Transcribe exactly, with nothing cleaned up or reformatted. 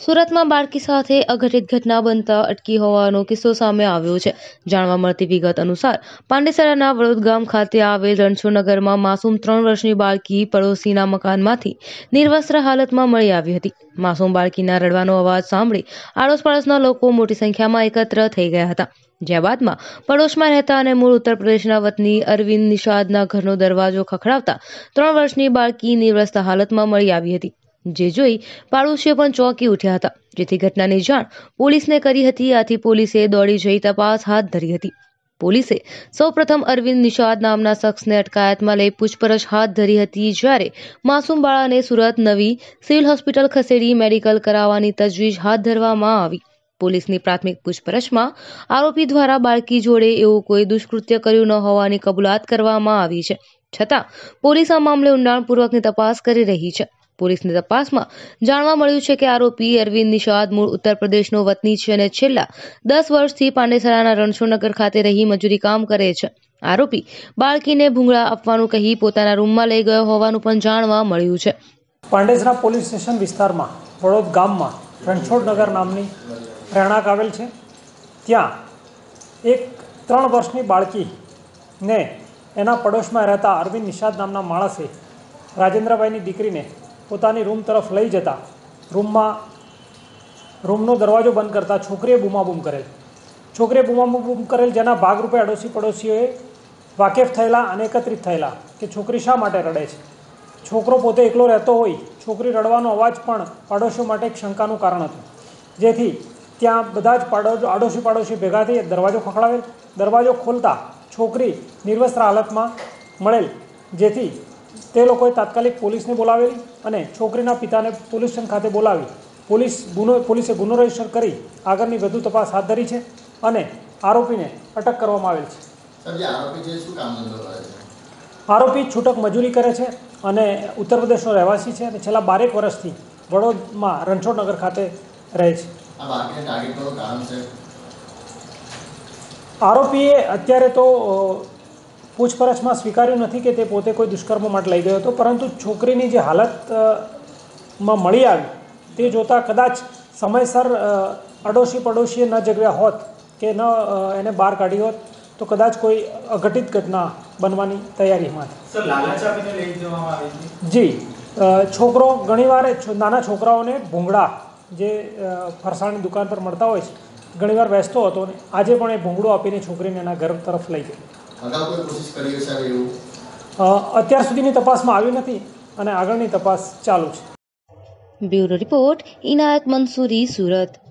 સુરતમાં બાળકી સાથે અઘટિત ઘટના બનતા અટકી હોવાનો કિસ્સો સામે આવ્યો છે। જાણવા મળતી વિગત અનુસાર પાંડેસરાના વડોદ ગામ ખાતે આવેલ રણછોડનગરમાં માસૂમ ત્રણ વર્ષની બાળકી પડોશીના મકાનમાંથી નિર્વસ્ત્ર હાલતમાં મળી આવી હતી। માસૂમ બાળકીના રડવાનો અવાજ સાંભળી આડોશ પાડોશના લોકો મોટી સંખ્યામાં એકત્ર થઈ ગયા હતા। જ્યાં બાદમાં પડોશમાં રહેતા અને મૂળ ઉત્તર પ્રદેશના વતની અરવિંદ નિષાદના ઘરનો દરવાજો ખખડાવતા ત્રણ વર્ષની બાળકી નિર્વસ્ત્ર હાલતમાં મળી આવી હતી, જે જોઈ પાડોશીઓ પણ ચોંકી ઉઠ્યા હતા, જેથી ઘટનાની જાણ પોલીસને કરી હતી। આથી પોલીસે દોડી જઈ તપાસ હાથ ધરી હતી। પોલીસે સૌપ્રથમ અરવિંદ નિષાદ નામના શખ્સને અટકાયતમાં લઈ પૂછપરછ હાથ ધરી હતી, જ્યારે માસૂમ બાળાને સુરત નવી સિવિલ હોસ્પિટલ ખસેડી મેડિકલ કરાવવાની તજવીજ હાથ ધરવામાં આવી। પોલીસની પ્રાથમિક પૂછપરછમાં આરોપી દ્વારા બાળકી જોડે એવું કોઈ દુષ્કૃત્ય કર્યું ન હોવાની કબૂલાત કરવામાં આવી છે, છતાં પોલીસ આ મામલે ઊંડાણપૂર્વકની તપાસ કરી રહી છે। પોલીસની તપાસમાં જાણવા મળ્યું છે કે આરોપી અરવિંદ નિષાદ મૂળ ઉત્તર પ્રદેશનો વતની છે અને છેલ્લા દસ વર્ષથી પાંડેસરાના રણછોડનગર ખાતે રહી મજૂરી કામ કરે છે। આરોપી બાળકીને ભૂંગળા આપવાનું કહી પોતાના રૂમમાં લઈ ગયો હોવાનું પણ જાણવા મળ્યું છે। પાંડેસરા પોલીસ સ્ટેશન વિસ્તારમાં વડોદ ગામમાં રણછોડનગર નામની રહેણાંક આવેલ છે। ત્યાં એક ત્રણ વર્ષની બાળકીને એના પડોશમાં રહેતા અરવિંદ નિષાદ નામના માણસે રાજેન્દ્રભાઈની દીકરીને પોતાની રૂમ તરફ લઈ જતા રૂમમાં રૂમનો દરવાજો બંધ કરતા છોકરીએ બૂમાબૂમ કરેલ છોકરીએ બૂમાબૂમ કરેલ જેના ભાગરૂપે અડોશી પડોશીઓએ વાકેફ થયેલા અને એકત્રિત થયેલા કે છોકરી શા માટે રડે છે। છોકરો પોતે એકલો રહેતો હોય છોકરી રડવાનો અવાજ પણ પાડોશીઓ માટે એક શંકાનું કારણ હતું, જેથી ત્યાં બધા જ પાડો આડોશી પાડોશી ભેગા થઈ દરવાજો ખખડાવેલ। દરવાજો ખોલતા છોકરી નિર્વસ્ત્ર હાલતમાં મળેલ, જેથી તે લોકોએ તાત્કાલિક પોલીસને બોલાવેલી અને છોકરીના પિતાને પોલીસ સ્ટેશન ખાતે બોલાવી પોલીસ ગુનો પોલીસે ગુનો રજીસ્ટર કરી આગળની વધુ તપાસ હાથ ધરી છે અને આરોપીને અટક કરવામાં આવેલ છે। આરોપી છૂટક મજૂરી કરે છે અને ઉત્તર પ્રદેશનો રહેવાસી છે અને છેલ્લા બારેક વર્ષથી વડોદમાં રણછોડનગર ખાતે રહે છે। આરોપીએ અત્યારે તો પૂછપરછમાં સ્વીકાર્યું નથી કે તે પોતે કોઈ દુષ્કર્મ માટે લઈ ગયો હતો, પરંતુ છોકરીની જે હાલતમાં મળી આવી તે જોતાં કદાચ સમયસર અડોશી પડોશીએ ન જગ્યા હોત કે ન એને બહાર કાઢી હોત તો કદાચ કોઈ અઘટિત ઘટના બનવાની તૈયારીમાં હતી। જી છોકરો ઘણીવાર નાના છોકરાઓને ભૂંગળા જે ફરસાણની દુકાન પર મળતા હોય છે ઘણીવાર વેચતો હતો અને આજે પણ એ ભૂંગળો આપીને છોકરીને એના ઘર તરફ લઈ ગયો। અત્યાર સુધીની તપાસમાં આવી નથી અને આગળની તપાસ ચાલુ છે। Bureau report Inayat Mansuri, Surat.